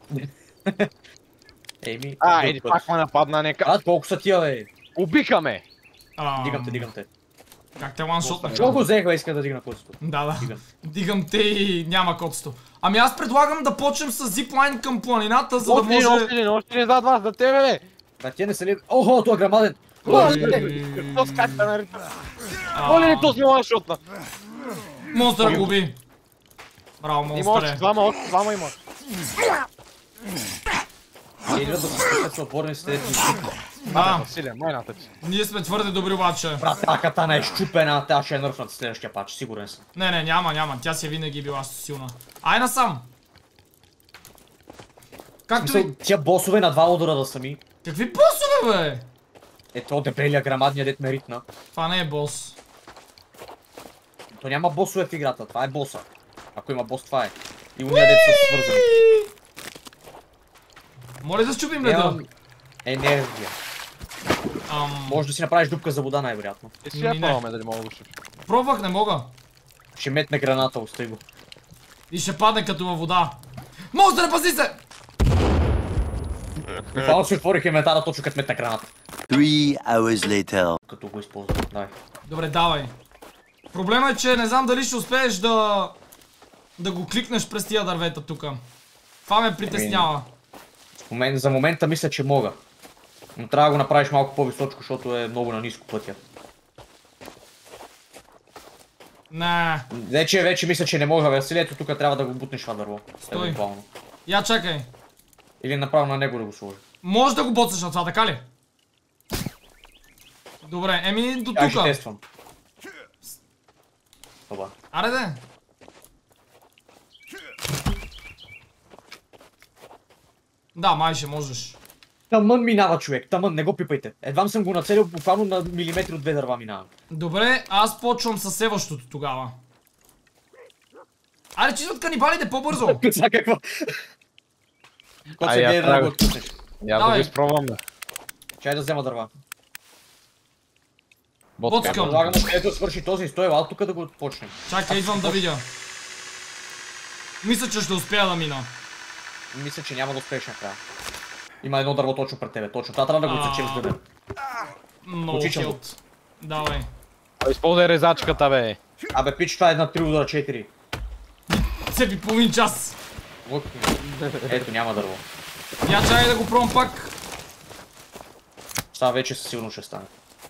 [SPEAKER 3] Еми,
[SPEAKER 2] А,
[SPEAKER 3] друг
[SPEAKER 2] еди
[SPEAKER 3] път.
[SPEAKER 2] пак ме нападна нека.
[SPEAKER 3] Брат, колко са тия, бе?
[SPEAKER 2] Убиха ме!
[SPEAKER 1] А,
[SPEAKER 3] Дигам те, дигам те.
[SPEAKER 1] Как те ланшотна?
[SPEAKER 3] Чого го взех, бе, иска да дигна косото?
[SPEAKER 1] Да, да.
[SPEAKER 3] Дигам.
[SPEAKER 1] Дигам те и няма кодсто. Ами аз предлагам да почнем с зиплайн към планината, за да
[SPEAKER 2] Още един,
[SPEAKER 1] може...
[SPEAKER 2] още един, още един зад вас, за тебе, бе!
[SPEAKER 3] Да, тия не са ли... Охо, той е грамаден!
[SPEAKER 2] Какво скача на ритма?
[SPEAKER 1] А,
[SPEAKER 2] Оле, то си ланшотна!
[SPEAKER 1] Монстъра го уби. Браво,
[SPEAKER 2] Има още
[SPEAKER 1] монстъре.
[SPEAKER 2] двама, още двама има.
[SPEAKER 3] Те идват да се спасят с отборни с тези изчупва.
[SPEAKER 1] Да,
[SPEAKER 2] Василия, майната ти.
[SPEAKER 1] ние сме твърде добри обаче.
[SPEAKER 3] Брат, тази катана е щупена, тя ще е нърфнат в следващия пач, сигурен съм.
[SPEAKER 1] Не, не, няма, няма. Тя си е винаги била силна. Ай насам. Както
[SPEAKER 3] Мисъл,
[SPEAKER 1] ви...
[SPEAKER 3] тия босове на два удара да са ми.
[SPEAKER 1] Какви босове, бе?
[SPEAKER 3] Ето, дебелия грамадния дет ме ритна.
[SPEAKER 1] Това не е бос.
[SPEAKER 3] То няма босове в играта, това е боса. Ако има бос, това е. И уния дет са свързани.
[SPEAKER 1] Моля да счупим леда.
[SPEAKER 3] Нямам енергия.
[SPEAKER 1] Ам...
[SPEAKER 3] Може да си направиш дупка за вода най-вероятно.
[SPEAKER 2] Е, сега
[SPEAKER 1] Ми, не.
[SPEAKER 2] пробваме дали мога да го щупи.
[SPEAKER 1] Пробвах, не мога.
[SPEAKER 3] Ще метне граната, остай го.
[SPEAKER 1] И ще падне като във вода. Монстър, пази се!
[SPEAKER 3] Буквално си отворих инвентара точно като метна граната.
[SPEAKER 4] Three hours later.
[SPEAKER 3] Като го използвам. Дай.
[SPEAKER 1] Добре, давай. Проблема е, че не знам дали ще успееш да... да го кликнеш през тия дървета тука. Това ме притеснява.
[SPEAKER 3] В момент, за момента мисля, че мога. Но трябва да го направиш малко по-височко, защото е много на ниско пътя.
[SPEAKER 1] Не.
[SPEAKER 3] Вече, вече мисля, че не мога. Василието тук трябва да го бутнеш това дърво.
[SPEAKER 1] Стой.
[SPEAKER 3] Евентуално.
[SPEAKER 1] Я чакай.
[SPEAKER 3] Или направо на него да го сложи.
[SPEAKER 1] Може да го боцаш на това, така ли? Добре, еми до
[SPEAKER 3] Аз ще
[SPEAKER 1] тука.
[SPEAKER 3] тествам. Това.
[SPEAKER 1] Аре де. Да, май ще можеш.
[SPEAKER 3] Тъмън минава, човек. Тъмън, не го пипайте. Едвам съм го нацелил, буквално на милиметри от две дърва минава.
[SPEAKER 1] Добре, аз почвам със следващото тогава. Аре, че идват канибалите по-бързо.
[SPEAKER 3] За какво? Кот
[SPEAKER 2] Ай,
[SPEAKER 3] се
[SPEAKER 2] я
[SPEAKER 3] гледа да
[SPEAKER 2] трябва.
[SPEAKER 3] го отпуснеш.
[SPEAKER 2] Я да
[SPEAKER 1] Давай.
[SPEAKER 2] го изпробваме.
[SPEAKER 3] Чай да взема дърва.
[SPEAKER 2] Ботка.
[SPEAKER 1] Боцкам.
[SPEAKER 3] Предлагам му където свърши този стой, ала тук да го почнем.
[SPEAKER 1] Чакай, идвам да видя. Мисля, че ще успея да мина.
[SPEAKER 3] Мисля, че няма да успееш накрая. Има едно дърво точно пред тебе, точно. Това трябва да го отсечем с дъбе.
[SPEAKER 1] Много
[SPEAKER 3] Отичам го.
[SPEAKER 1] хилт. Давай.
[SPEAKER 2] Използвай резачката, бе.
[SPEAKER 3] Абе, пич, това е на три удара четири.
[SPEAKER 1] Цепи половин час.
[SPEAKER 3] Лък. Ето, няма дърво.
[SPEAKER 1] Я чакай да го пробвам пак.
[SPEAKER 3] Това вече със сигурно ще стане.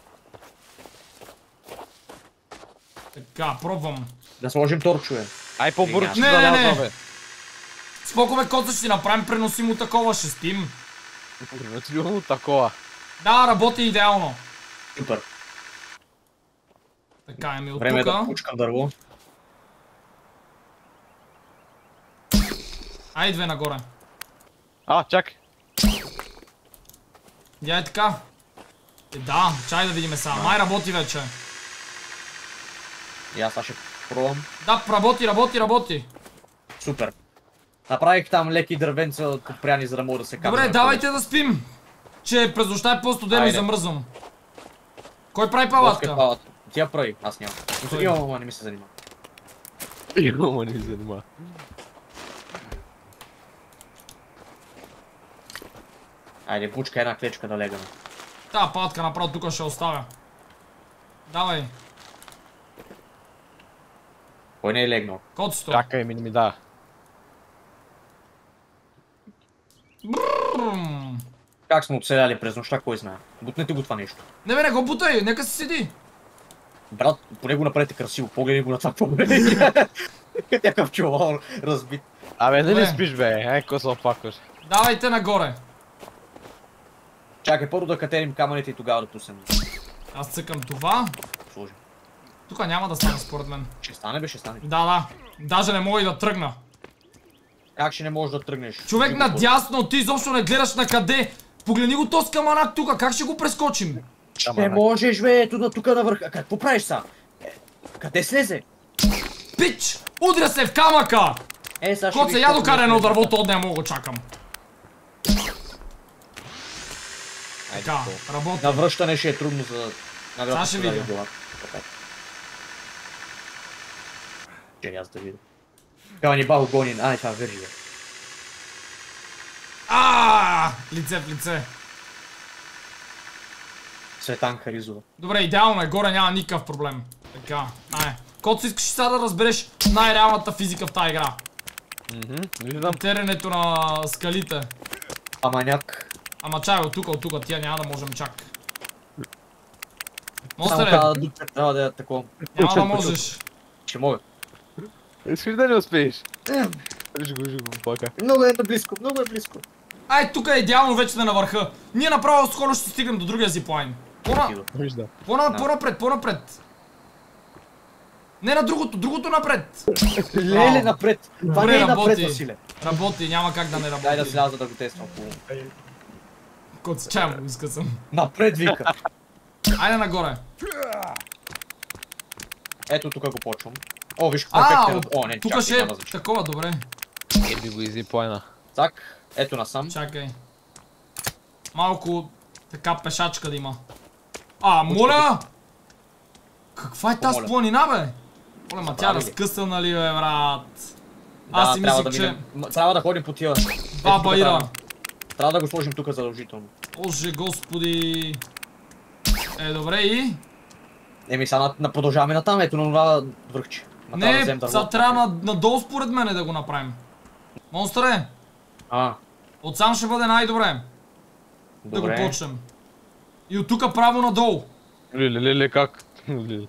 [SPEAKER 1] Така, пробвам.
[SPEAKER 3] Да сложим торчове.
[SPEAKER 2] Ай по-бързо
[SPEAKER 1] Не,
[SPEAKER 2] да
[SPEAKER 1] не, не.
[SPEAKER 2] ляза, бе.
[SPEAKER 1] Споко бе, коца, ще си направим преносимо такова, ще спим.
[SPEAKER 2] Преносимо такова.
[SPEAKER 1] Да, работи идеално.
[SPEAKER 3] Супер.
[SPEAKER 1] Така, еми от
[SPEAKER 3] Време е да
[SPEAKER 1] тука.
[SPEAKER 3] пучкам дърво.
[SPEAKER 1] Ай, две нагоре.
[SPEAKER 2] А, чакай.
[SPEAKER 1] Я е така. Е, да, чай да видим сега. Май работи вече.
[SPEAKER 3] И аз сега ще пробвам.
[SPEAKER 1] Да, работи, работи, работи.
[SPEAKER 3] Супер. Направих там леки дървенца подпряни, за да мога да се кача.
[SPEAKER 1] Добре, давайте да спим. Че през нощта е по-студено и
[SPEAKER 3] Айде.
[SPEAKER 1] замръзвам. Кой прави
[SPEAKER 3] Палатка.
[SPEAKER 1] палатка?
[SPEAKER 3] Тя прави, аз нямам.
[SPEAKER 1] Кой?
[SPEAKER 3] Имам, ама не ми се занимава.
[SPEAKER 2] Има ни занима.
[SPEAKER 3] Айде, пучка една клечка да легаме.
[SPEAKER 1] Та палатка направо тук ще оставя. Давай,
[SPEAKER 3] Кой не е легнал?
[SPEAKER 1] код сто.
[SPEAKER 2] Чакай, ми не ми да.
[SPEAKER 1] Бррррм.
[SPEAKER 3] Как сме оцеляли през нощта, кой знае? Бутнете го това нещо.
[SPEAKER 1] Не бе, не го бутай, нека си седи.
[SPEAKER 3] Брат, поне го направете красиво, погледни го на това погледни. Някакъв чувал разбит.
[SPEAKER 2] Абе, не ли
[SPEAKER 1] Добре.
[SPEAKER 2] спиш, бе? Ай, ко се опакваш.
[SPEAKER 1] Давайте нагоре.
[SPEAKER 3] Чакай, първо да катерим камъните и тогава да пуснем.
[SPEAKER 1] Аз цъкам това.
[SPEAKER 3] Сложим.
[SPEAKER 1] Тук няма да стане според мен.
[SPEAKER 3] Ще стане, бе, ще стане.
[SPEAKER 1] Да, да. Даже не мога и да тръгна.
[SPEAKER 3] Как ще не можеш да тръгнеш?
[SPEAKER 1] Човек надясно, ти изобщо не гледаш на къде. Погледни го този каманак тук, как ще го прескочим?
[SPEAKER 3] Не можеш, бе, ето на тук на върха. Какво правиш са? Е, къде слезе?
[SPEAKER 1] Пич! Удря се в камъка!
[SPEAKER 3] Е, сега ще
[SPEAKER 1] Коце,
[SPEAKER 3] видиш
[SPEAKER 1] я
[SPEAKER 3] колко
[SPEAKER 1] докара
[SPEAKER 3] е
[SPEAKER 1] едно
[SPEAKER 3] слезе.
[SPEAKER 1] дървото, от нея мога го чакам.
[SPEAKER 2] Айде,
[SPEAKER 1] Така,
[SPEAKER 2] какво?
[SPEAKER 1] работи.
[SPEAKER 3] На връщане ще е трудно за...
[SPEAKER 1] Сега ще видя.
[SPEAKER 3] Че аз да видя. Канибал гонин, ай, това вържи, бе.
[SPEAKER 1] Ааа! Лице в лице.
[SPEAKER 3] Светан Харизова.
[SPEAKER 1] Добре, идеално е, горе няма никакъв проблем. Така, ай. Коцо, искаш сега да разбереш най-реалната физика в тази игра.
[SPEAKER 2] Мгм, виждам.
[SPEAKER 1] Теренето на скалите.
[SPEAKER 3] Аманяк.
[SPEAKER 1] Ама чай, от тук, от тук, тия няма да можем чак.
[SPEAKER 3] Само
[SPEAKER 1] Монстър
[SPEAKER 3] трябва да дупе, трябва да е такова.
[SPEAKER 1] няма да можеш.
[SPEAKER 3] Ще мога.
[SPEAKER 2] Искаш да не успееш? Виж го, виж го, пака.
[SPEAKER 3] Много е близко, много е близко.
[SPEAKER 1] Ай, тук е идеално вече сме на върха. Ние направо скоро ще стигнем до другия зиплайн. По-на...
[SPEAKER 2] Виждам.
[SPEAKER 1] По-на... По-напред, по-напред. Не на другото, другото напред.
[SPEAKER 3] Леле, напред. Това
[SPEAKER 1] Добре,
[SPEAKER 3] не е напред,
[SPEAKER 1] работи.
[SPEAKER 3] Василе.
[SPEAKER 1] Работи, няма как да не
[SPEAKER 3] Дай да
[SPEAKER 1] работи.
[SPEAKER 3] сляза да го тествам.
[SPEAKER 1] Коци, чай му иска съм.
[SPEAKER 3] Напред вика.
[SPEAKER 1] Айде нагоре.
[SPEAKER 3] Ето тук го почвам. О, виж какво
[SPEAKER 1] А,
[SPEAKER 3] ефект е. О, не,
[SPEAKER 1] тук
[SPEAKER 3] чакай,
[SPEAKER 1] ще е
[SPEAKER 3] няма значение.
[SPEAKER 1] такова, добре.
[SPEAKER 2] Еби го изи плайна.
[SPEAKER 3] Так, ето насам.
[SPEAKER 1] Чакай. Малко така пешачка да има. А, моля! Каква е тази
[SPEAKER 3] Помоля.
[SPEAKER 1] планина, бе? Моля, ма тя
[SPEAKER 3] Забрави ли?
[SPEAKER 1] разкъсана ли, бе, брат? Аз
[SPEAKER 3] Да,
[SPEAKER 1] си
[SPEAKER 3] трябва
[SPEAKER 1] мислих,
[SPEAKER 3] да
[SPEAKER 1] че
[SPEAKER 3] минем. М, Трябва да ходим по тия.
[SPEAKER 1] баба
[SPEAKER 3] Ето тук
[SPEAKER 1] Ира.
[SPEAKER 3] трябва- Трябва да го сложим тук задължително.
[SPEAKER 1] Боже, господи. Е, добре и?
[SPEAKER 3] Еми, сега на- на- продължаваме натам, ето на това връхче. Ма трябва да
[SPEAKER 1] Не,
[SPEAKER 3] вземем дърво.
[SPEAKER 1] сега трябва на- надолу според мене да го направим. Монстъре,
[SPEAKER 3] А,
[SPEAKER 1] отсам ще бъде най-добре да го
[SPEAKER 3] добре.
[SPEAKER 1] почнем. И от тук право надолу.
[SPEAKER 2] Леле, леле, как? Леле.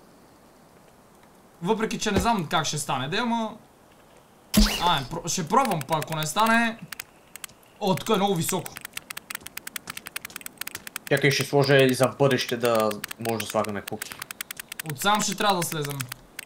[SPEAKER 1] Въпреки, че не знам как ще стане, да, ама... А, про- ще пробвам, па ако не стане... О, тук е много високо.
[SPEAKER 3] Чакай, ще сложа и за бъдеще да може да слагаме куки.
[SPEAKER 1] Отсам ще трябва да слезем.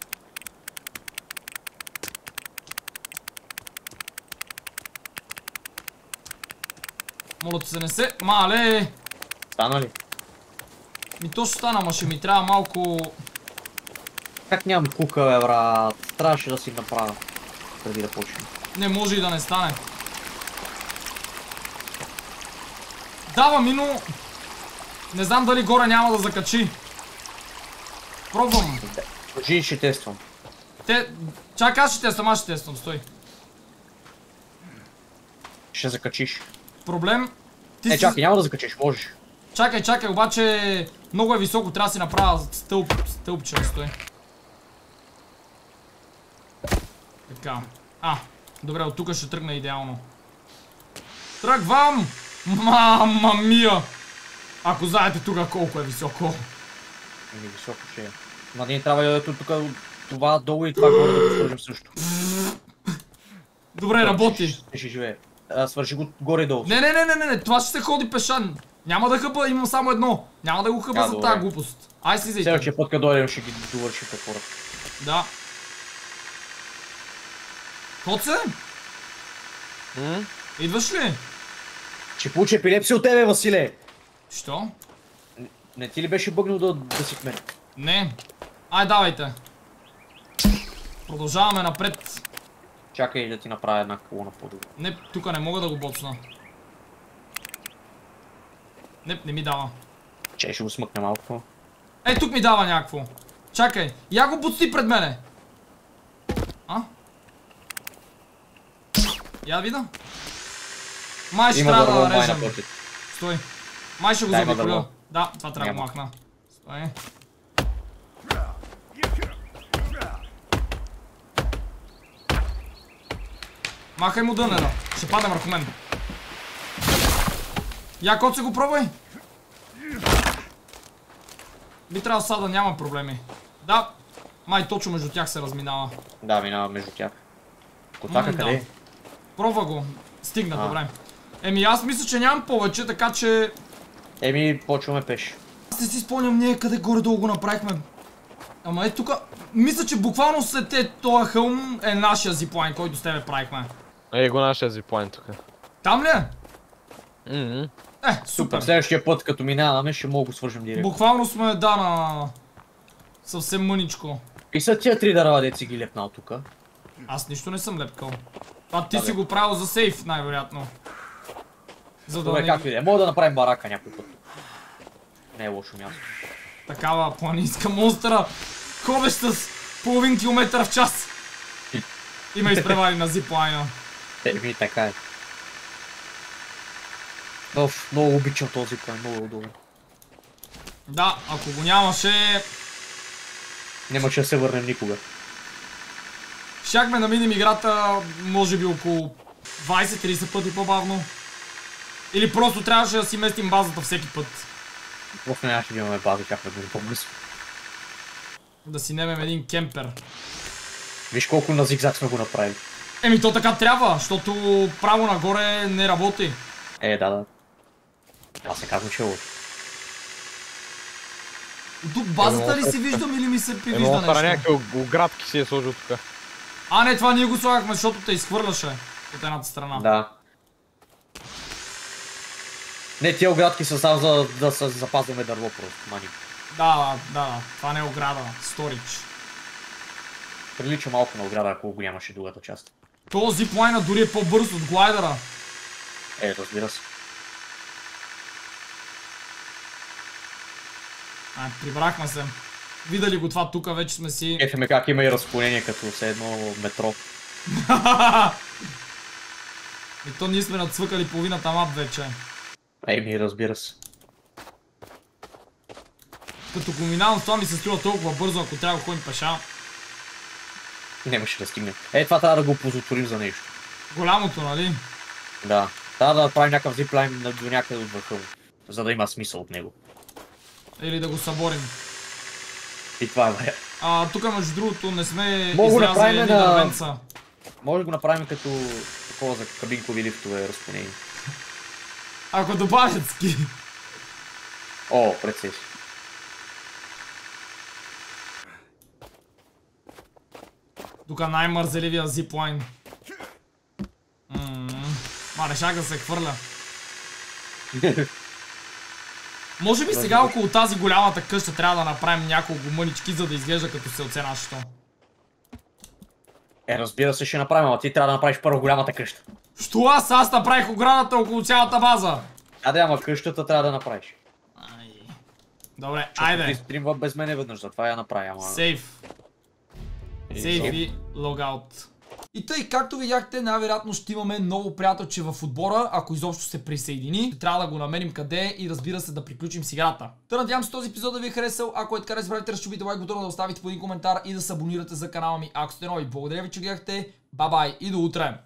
[SPEAKER 1] Моля ти се не се... Мале!
[SPEAKER 3] Стана ли?
[SPEAKER 1] Ми то ще стана, ама ще ми трябва малко...
[SPEAKER 3] Как нямам кука, бе, брат? Трябваше да си направя преди да почнем.
[SPEAKER 1] Не може и да не стане. Дава ми, но... Не знам дали горе няма да закачи. Пробвам.
[SPEAKER 3] Кажи и ще тествам.
[SPEAKER 1] Те... Чакай, аз ще тествам, аз ще тествам, стой.
[SPEAKER 3] Ще закачиш.
[SPEAKER 1] Проблем... Ти
[SPEAKER 3] Е,
[SPEAKER 1] си...
[SPEAKER 3] чакай, няма да закачиш, можеш.
[SPEAKER 1] Чакай, чакай, обаче... Много е високо, трябва да си направя стълб... стълбче, стой. Така. А, добре, от тук ще тръгна идеално. Тръгвам! Мама мия! Ако знаете тук колко е високо.
[SPEAKER 3] Еми, високо ще е. Ма ние трябва да ето тук това долу и това горе да го сложим също.
[SPEAKER 1] Добре, работи.
[SPEAKER 3] Ще, ще живее. А, свърши го горе и долу.
[SPEAKER 1] Не, не, не, не, не, не, това ще се ходи пешан. Няма да хъба, имам само едно. Няма да го хъба
[SPEAKER 3] А,
[SPEAKER 1] за
[SPEAKER 3] добре.
[SPEAKER 1] тази глупост. Ай, слизайте.
[SPEAKER 3] Следващия път, като дойдем, ще ги довършим те хората.
[SPEAKER 1] Да. Коце?
[SPEAKER 2] М?
[SPEAKER 1] Идваш ли?
[SPEAKER 3] Ще получи епилепсия от тебе, Василе!
[SPEAKER 1] Що?
[SPEAKER 3] Не ти ли беше бъгнал да, да си в мен?
[SPEAKER 1] Не. Ай, давайте. Продължаваме напред.
[SPEAKER 3] Чакай да ти направя една колона по-добре.
[SPEAKER 1] Не, тук не мога да го боцна. Не, не ми дава.
[SPEAKER 3] Че ще го смъкне малко.
[SPEAKER 1] Е, тук ми дава някакво. Чакай, я го буцни пред мене. А? Я да вида. Май ще
[SPEAKER 3] Има
[SPEAKER 1] трябва
[SPEAKER 3] дърво
[SPEAKER 1] да
[SPEAKER 3] май
[SPEAKER 1] режем.
[SPEAKER 3] напротив.
[SPEAKER 1] Стой. Май ще го
[SPEAKER 3] Да, има
[SPEAKER 1] заобиколя.
[SPEAKER 3] дърво.
[SPEAKER 1] Да, това трябва да го
[SPEAKER 3] Няма.
[SPEAKER 1] махна. Стой. Махай му дънера. Ще падне върху мен. Я, кот се го пробвай. Би трябвало сега да няма проблеми. Да, май точно между тях се разминава.
[SPEAKER 3] Да, минава между тях. Котака
[SPEAKER 1] М,
[SPEAKER 3] къде е?
[SPEAKER 1] да. Пробва го. Стигна,
[SPEAKER 3] А.
[SPEAKER 1] добре. Еми аз мисля, че нямам повече, така че...
[SPEAKER 3] Еми, почваме пеш.
[SPEAKER 1] Аз не си спомням ние къде горе-долу го направихме. Ама е тука... Мисля, че буквално след те този хълм е нашия зиплайн, който с тебе правихме.
[SPEAKER 2] Ей го нашия зиплайн тук.
[SPEAKER 1] Там ли е?
[SPEAKER 2] Ммм.
[SPEAKER 1] Е,
[SPEAKER 3] Супер,
[SPEAKER 1] супер.
[SPEAKER 3] следващия път като минаваме ще мога го свържем директно.
[SPEAKER 1] Буквално сме, да, на... Съвсем мъничко.
[SPEAKER 3] И са тия три дърва, де си ги лепнал тука.
[SPEAKER 1] Аз нищо не съм лепкал. Това ти
[SPEAKER 3] Да,
[SPEAKER 1] си
[SPEAKER 3] бе.
[SPEAKER 1] го правил за сейф, най-вероятно. За да
[SPEAKER 3] Добре,
[SPEAKER 1] не...
[SPEAKER 3] както и да е. Мога да направим барака някой път. Не е лошо място.
[SPEAKER 1] Такава планинска монстъра, ходещ с половин километър в час. И ме изпревари на зиплайна.
[SPEAKER 3] Еми, така е. Оф, много обичам този план, много е удобен.
[SPEAKER 1] Да, ако го нямаше,
[SPEAKER 3] Нямаше да се върнем никога.
[SPEAKER 1] щяхме да минем играта, може би около двайсет-трийсет пъти по-бавно. Или просто трябваше да си местим базата всеки път.
[SPEAKER 3] Просто нямаше да имаме база, щяхме да бъдем по-бързо.
[SPEAKER 1] Да си немем един кемпер.
[SPEAKER 3] Виж колко на зигзаг сме го направили.
[SPEAKER 1] Еми то така трябва, защото право нагоре не работи.
[SPEAKER 3] Е, да, да. Аз се казвам, че е лошо.
[SPEAKER 1] Тук базата ли си виждам или ми се
[SPEAKER 2] Е,
[SPEAKER 1] привижда
[SPEAKER 2] много стара
[SPEAKER 1] нещо?
[SPEAKER 2] някакви оградки си е сложил тук.
[SPEAKER 1] А не, това ние го слагахме, защото те изхвърляше от едната страна.
[SPEAKER 3] Да. Не, тия оградки са само за да се запазваме дърво просто, мани.
[SPEAKER 1] Да, да, това не е ограда, сторич.
[SPEAKER 3] Прилича малко на ограда, ако го нямаше другата част.
[SPEAKER 1] Този зиплайна дори е по-бърз от глайдера.
[SPEAKER 3] Е, разбира се.
[SPEAKER 1] А, прибрахме се. Видали го това тука, вече сме си...
[SPEAKER 3] Ефеме как има и разклонение като все едно метро.
[SPEAKER 1] И то ние сме нацвъкали половината мап вече.
[SPEAKER 3] Еми, разбира се.
[SPEAKER 1] Като го минавам с това ми се струва толкова бързо, ако трябва да ходим пеша.
[SPEAKER 3] Нямаше да стигне. Е, това трябва да го позатворим за нещо.
[SPEAKER 1] Голямото, нали?
[SPEAKER 3] Да. Трябва да направим някакъв зиплайн до някъде от върха му. За да има смисъл от него.
[SPEAKER 1] Или да го съборим.
[SPEAKER 3] И това е вариант.
[SPEAKER 1] А, тук между другото не сме
[SPEAKER 3] Мога да
[SPEAKER 1] изрязали
[SPEAKER 3] направим
[SPEAKER 1] едни
[SPEAKER 3] на-
[SPEAKER 1] дървенца.
[SPEAKER 3] Може да го направим като такова за кабинкови лифтове разклонение.
[SPEAKER 1] Ако добавят ски.
[SPEAKER 3] О, прецеси.
[SPEAKER 1] Тук най-мързеливия зиплайн. Ммм. Ма, не шак да се хвърля. Може би сега около тази голямата къща трябва да направим няколко мънички, за да изглежда като селце нашето.
[SPEAKER 3] Е, разбира се, ще направим, ама ти трябва да направиш първо голямата къща.
[SPEAKER 1] Що аз? Аз направих оградата около цялата база.
[SPEAKER 3] А да, ама къщата трябва да направиш.
[SPEAKER 1] Ай. Добре,
[SPEAKER 3] Ти
[SPEAKER 1] айде.
[SPEAKER 3] стримва без мене веднъж, затова я направя, ама...
[SPEAKER 1] Сейф. Сейф и логаут. И тъй, както видяхте, най-вероятно ще имаме ново приятелче в отбора, ако изобщо се присъедини. Трябва да го намерим къде е и разбира се да приключим с играта. Та надявам се този епизод да ви е харесал. Ако е така, не забравяйте да разчупите лайк бутона, да оставите по един коментар и да се абонирате за канала ми, ако сте нови. Благодаря ви, че гледахте. Бай-бай и до утре!